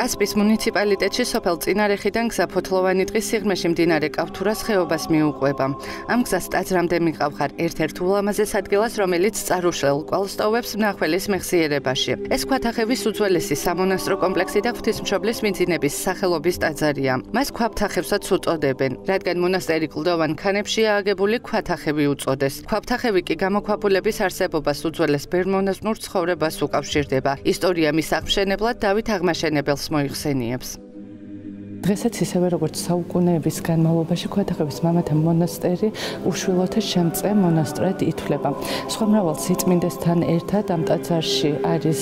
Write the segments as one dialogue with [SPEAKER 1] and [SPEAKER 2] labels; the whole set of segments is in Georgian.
[SPEAKER 1] კასპის მუნიციპალიტეტში სოფელ წინარეხიდან გზა ფოთლოვანი ტყის სიღრმეში მდინარე კავთურას ხეობას მიუყვება. ამ გზას ტაძრამდე მიყავხარ ერთ-ერთ ულამაზეს ადგილას, რომელიც წარუშლელ კვალს ტოვებს მნახველის მეხსიერებაში. ეს ქვათახევის უძველესი სამონასტრო კომპლექსი და ღვთისმშობლის მიძინების სახელობის ტაძარია. მას ქვათახევსაც უწოდებენ, რადგან მონასტერი კლდოვან ქანებშია აგებული ქვათახევი უწოდეს. ქვათახევი კი გამოქვაბულების არსებობას უძველეს ბერძნულ ცხოვრებას უკავშირდება. ისტორია მის აღმშენებლად დავით აღმაშენებელს მოიხსენიებს.
[SPEAKER 2] დღესაც ისევე როგორც საუკუნეების განმავლობაში ქვათახევის მამათა მონასტერი უშვილოთა შემწე მონასტრად ითვლება. სხვა მრავალ სიწმინდესთან ერთად ამ ტაძარში არის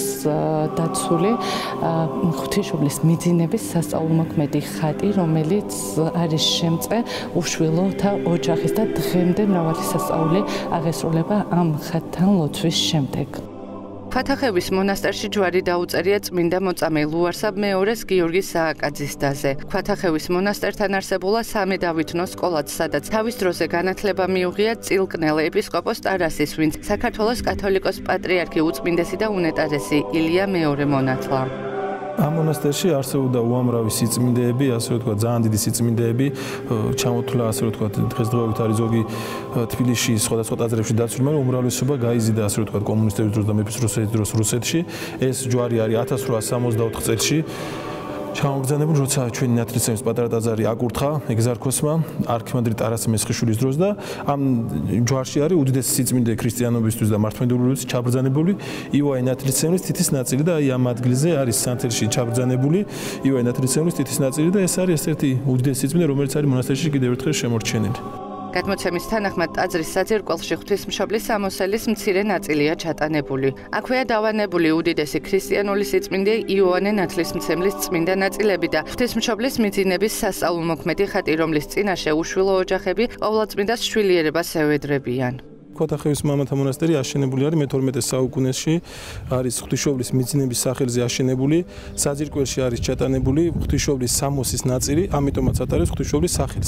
[SPEAKER 2] დაცული ღვთისმშობლის მიძინების სასწაულმოქმედი ხატი, რომელიც არის შემწე უშვილოთა ოჯახის და დღემდე მრავალი სასწაული აღესრულება ამ ხატთან ლოცვის შემდეგ.
[SPEAKER 1] ქვათახევის მონასტერში ჯვარი დაუწერია წმინდა მოწამე ლუარსაბ მეორეს გიორგის სააკაძის დაზე. ქვათახევის მონასტერთან არსებულა სამი დავითნო სკოლაც, სადაც თავის დროზე განათლება მიუღია წილკნელ ეპისკოპოს ტარასის, ვინც საქართველოს კათოლიკოს პატრიარქი უწმინდესი და უნეტარესი ილია მეორე მონათლა.
[SPEAKER 3] ამ მონასტერში არსებობდა უამრავი სიწმინდეები, ასე ვთქვათ, ძალიან დიდი სიწმინდეები, ჩამოთვლა, ასე ვთქვათ, დღესდღეობით არის ზოგი თბილისში, სხვადასხვა ტაძრებში დაცული, მაგრამ უმრავლესობა გაიზიდა, ასე ვთქვათ, კომუნისტების დროს და მეფის რუსეთის რუსეთში. ეს ჯვარი არის 1864 წელს ჩამოგზავნებული, როცა ჩვენი ნათლისმცემლის პატარა ტაძარი აკურთხა ეგზარქოსმა არქიმანდრიტ ტარას მესხიშვილის დროს და ამ ჯვარში არის უდიდესი სიწმინდე ქრისტიანობისთვის და მართლმადიდებლობისთვის ჩაბრძანებული იოანე ნათლისმცემლის თითის ნაწილი და აი ამ ადგილზე არის სანთელში ჩაბრძანებული იოანე ნათლისმცემლის თითის ნაწილი და ეს არის ერთ-ერთი უდიდესი სიწმინდე, რომელიც არის მონასტერში კიდევ ერთხელ შემორჩენილი.
[SPEAKER 1] გადმოცემის თანახმად ტაძრის საძირკველში ღვთისმშობლის სამოსელის მცირე ნაწილია ჩატანებული. აქვეა დავანებული უდიდესი ქრისტიანული სიწმინდე იოანე ნათლისმცემლის წმინდა ნაწილები და ღვთისმშობლის მიძინების სასწაულმოქმედი ხატი, რომლის წინაშე უშვილო ოჯახები ყოვლადწმიდას შვილიერებას ევედრებიან.
[SPEAKER 3] ქვათახევის მამათა მონასტერი აშენებული არის მე-12 საუკუნეში, არის ღვთისმშობლის მიძინების სახელზე აშენებული, საძირკველში არის ჩატანებული ღვთისმშობლის სამოსის ნაწილი, ამიტომაც ატარებს ღვთისმშობლის სახელს.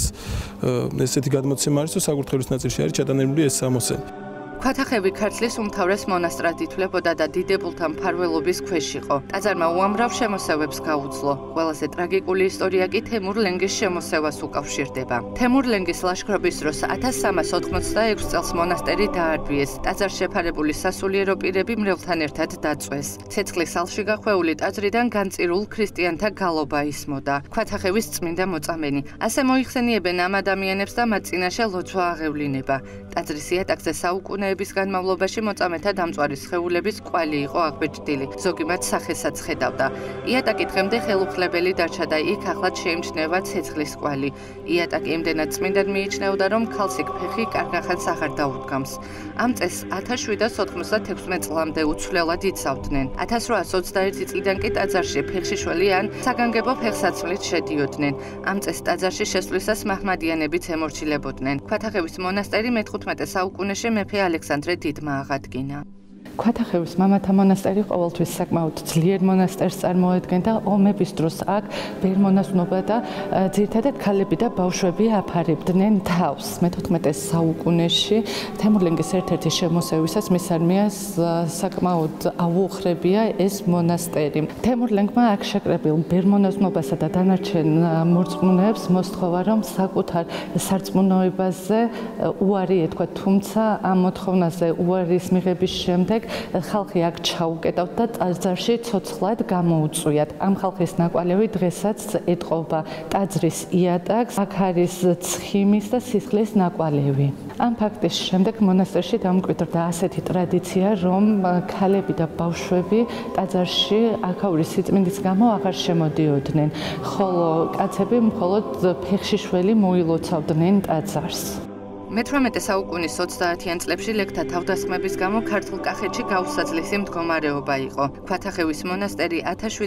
[SPEAKER 3] ესეთი გადმოცემა არის, რომ საკურთხევლის ნაწილში არის ჩატანებული ეს სამოსელი.
[SPEAKER 1] ქვათახევი ქართლის უმთავრეს მონასტრად ითვლებოდა და დიდებულთა მფარველობის ქვეშ იყო. ტაძარმა უამრავ შემოსევებს გაუძლო. ყველაზე ტრაგიკული ისტორია კი თემურ ლენგის შემოსევას უკავშირდება. თემურ ლენგის ლაშქრობის დროს 1386 წელს მონასტერი დაარბიეს. ტაძარს შეფარებული სასულიერო პირები მრევლთან ერთად დაწვეს. ცეცხლის ალში გახვეული ტაძრიდან განწირულ ქრისტიანთა გალობა ისმოდა. ქვათახევის წმინდა მოწამენი. ასე მოიხსენიებენ ამ ადამიანებს და მათ წინაშე ლოცვა აღევლინება. ტაძრის იატაკზე საუკუნეების განმავლობაში მოწამეთა დამწვარი სხეულების კვალი იყო აღბეჭდილი. ზოგი მათ სახესაც ხედავდა. იატაკი დღემდე ხელუხლებელი დარჩა და იქ ახლად შეიმჩნევა ცეცხლის კვალი. იატაკი იმდენად წმინდად მიიჩნეოდა, რომ ქალსიქ ფეხი კარგახანს აღარ დაუდგამს. ამ წესს 1796 წლამდე უცვლელად იცავდნენ. 1821 წლიდან კი ტაძარში ფეხშიშველი ან საგანგებო ფეხსაცმლით შედიოდნენ. ამ წესს ტაძარში შესვლისას მაჰმადიანებიც ემორჩილებოდნენ. ქვათახევის მონასტერი მე-15 საუკუნეში მეფე ალექსანდრე დიდმა აღადგინა.
[SPEAKER 2] ქვათახევის მამათა მონასტერი ყოველთვის საკმაოდ ძლიერ მონასტერს წარმოადგენდა. ომების დროს აქ ბერმონაზვნობა და ძირითადად ქალები და ბავშვები აფარებდნენ თავს. მე-14 საუკუნეში თემურ ლენგის ერთ-ერთი შემოსევისას მის არმიას საკმაოდ აუოხრებია ეს მონასტერი. თემურ ლენგმა აქ შეკრებილ ბერმონაზნობასა და დანარჩენ მორწმუნეებს მოსთხოვა, რომ საკუთარ სარწმუნოებაზე უარი ეთქვა, თუმცა ამ მოთხოვნაზე უარის მიღების შემდეგ ხალხი აქ ჩაუკეტავთ და ტაძარში ცოცხლად გამოუწვიათ. ამ ხალხის ნაკვალევი დღესაც ეტყობა ტაძრის იატაკს. აქ არის ცხიმის და სისხლის ნაკვალევი. ამ ფაქტის შემდეგ მონასტერში დამკვიდრდა ასეთი ტრადიცია, რომ ქალები და ბავშვები ტაძარში აქაური სიწმინდის გამო აღარ შემოდიოდნენ, ხოლო კაცები მხოლოდ ფეხშიშველი მოილოცავდნენ ტაძარს.
[SPEAKER 1] მე-18 საუკუნის 30-იან წლებში ლეკთა თავდასხმების გამო ქართულ კახეთში გაუსაძლისი მდგომარეობა იყო. ქვათახევის მონასტერი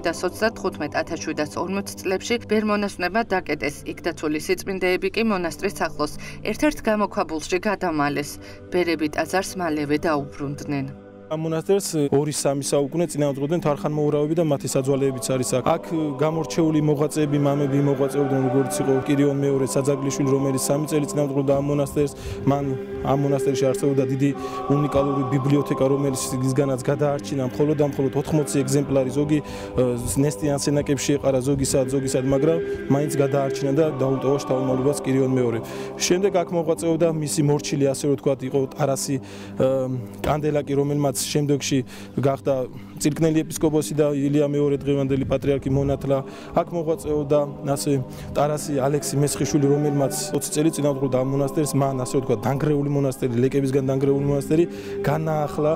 [SPEAKER 1] 1735-1740 წლებში ბერმონაზვნებმა დაკეტეს. იქ დაცული სიწმინდეები კი მონასტრის ახლოს ერთ-ერთ გამოქვაბულში გადამალეს. ბერები ტაძარს მალევე დაუბრუნდნენ.
[SPEAKER 3] ამ მონასტერს 2-3 საუკუნე წინააღმდეგობდნენ თარხანმოურავები და მათი საძვალეებიც არის აქ. აქ გამორჩეული მოღვაწეები, მამები მოღვაწეობდნენ, როგორც იყო კირიონ მეორე საძაგლიშვილი, რომელიც 3 წელი წინააღმდეგობდა ამ მონასტერს. მან ამ მონასტერში არსებობდა დიდი უნიკალური ბიბლიოთეკა, რომელიც ისგანაც გადაარჩინა მხოლოდ 80 ეგზემპლარი, ზოგი ნესტიან სენაკებში ეყარა ზოგისად, მაგრამ მაინც გადაარჩინა და დაუტოვა შთამომავლობას კირიონ მეორე. შემდეგ აქ მოღვაწეობდა მისი მორჩილი, ასე რომ ვთქვათ, იყო ტარასი კანდელაკი, რომელმაც შემდეგში გახდა წილკნელი ეპისკოპოსი და ილია მეორე დღევანდელი პატრიარქი მონათლა. აქ მოღვაწეობდა ასე ტარასი ალექსი მესხიშვილი, რომელმაც 20 წელი წინააღმდეგობდა ამ მონასტერს. მან ასე ვთქვათ, დანგრეული მონასტერი, ლეკებისგან დანგრეული მონასტერი განაახლა.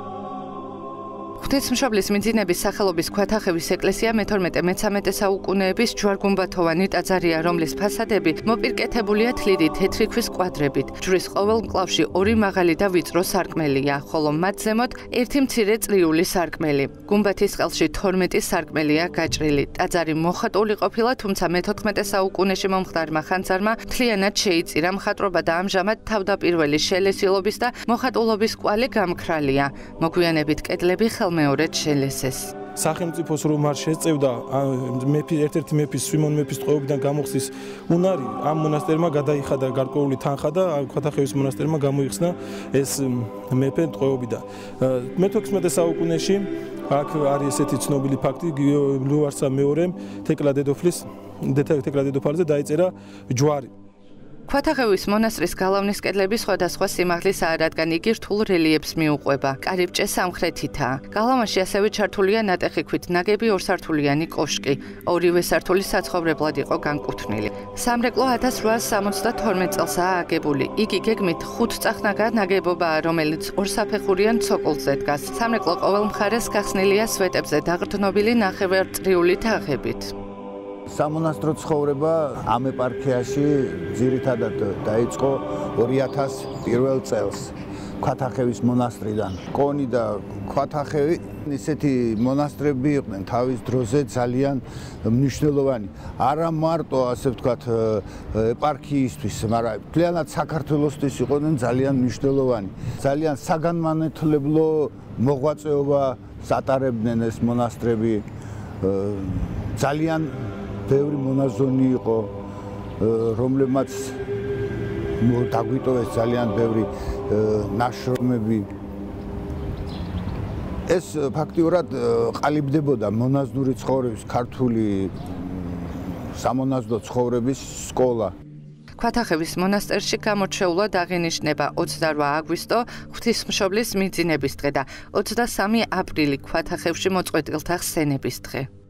[SPEAKER 1] ღვთისმშობლის მიძინების სახელობის ქვათახევის ეკლესია მე-12-13 საუკუნეების ჯვარ-გუმბათოვანი ტაძარია, რომლის ფასადები მოპირკეთებულია თლილი თეთრი ქვის კვადრებით. ჯვრის ყოველ მკლავში 2 მაღალი და ვიწრო სარკმელია, ხოლო მათ ზემოთ ერთი მცირე წრიული სარკმელი. გუმბათის ყელში 12 სარკმელია გაჭრილი. ტაძარი მოხატული ყოფილა, თუმცა მე-14 საუკუნეში მომხდარმა ხანძარმა მთლიანად შეიწირა მხატვრობა და ამჟამად თავდაპირველი შელესილობის და მოხატულობის კვალი გამქრალია. მოგვიანებით კედლები მეორედ შელესეს.
[SPEAKER 3] სახელმწიფოს რომ არ შეწევდა ერთ-ერთი მეფის სვიმონ მეფის ტყვეობიდან გამოხსის უნარი, ამ მონასტერმა გადაიხადა გარკვეული თანხა და ქვათახევის მონასტერმა გამოიხსნა ეს მეფე ტყვეობიდან. მე-16 საუკუნეში აქ არის ესეთი ცნობილი ფაქტი, ლუარსა მეორემ თეკლა დედოფალზე დაიწერა ჯვარი.
[SPEAKER 1] ქვათახევის მონასტრის გალავნის კედლები სხვადასხვა სიმაღლისაა, რადგან იგი რთულ რელიეფს მიუყვება. კარიბჭე სამხრეთითაა. გალავანში ასევე ჩართულია ნატეხი ქვით ნაგები ორსართულიანი კოშკი. ორივე სართული საცხოვრებლად იყო განკუთვნილი. სამრეკლო 1872 წელსაა აგებული. იგი გეგმით 5 წახნაგა ნაგებობაა, რომელიც ორსაფეხურიან ცოკოლზე დგას. სამრეკლო ყოველ მხარეს გახსნილია სვეტებზე დაღრდნობილი ნახევარწრიული თაღებით.
[SPEAKER 4] სამონასტრო ცხოვრება ამ ეპარქიაში ძირითადად დაიწყო 2001 წელს ქვათახევის მონასტრიდან. კონი და ქვათახევი ისეთი მონასტრები იყვნენ თავის დროზე ძალიან მნიშვნელოვანი. არა მარტო ასე ვთქვათ ეპარქიისთვის, მაგრამ მთლიანად საქართველოსთვის იყვნენ ძალიან მნიშვნელოვანი. ძალიან საგანმანათლებლო მოღვაწეობა ატარებდნენ ეს მონასტრები. ძალიან ბევრი მონაზონი იყო, რომლებმაც დაგვიტოვეს ძალიან ბევრი ნაშრომები. ეს ფაქტიურად ყალიბდებოდა მონაზნური ცხოვრების, ქართული სამონაზდო ცხოვრების სკოლა.
[SPEAKER 1] ქვათახევის მონასტერში გამორჩეულად აღინიშნება 28 აგვისტო ღვთისმშობლის მიძინების დღე და 23 აპრილი ქვათახევში მოწყვეტილთა ხსენების დღე.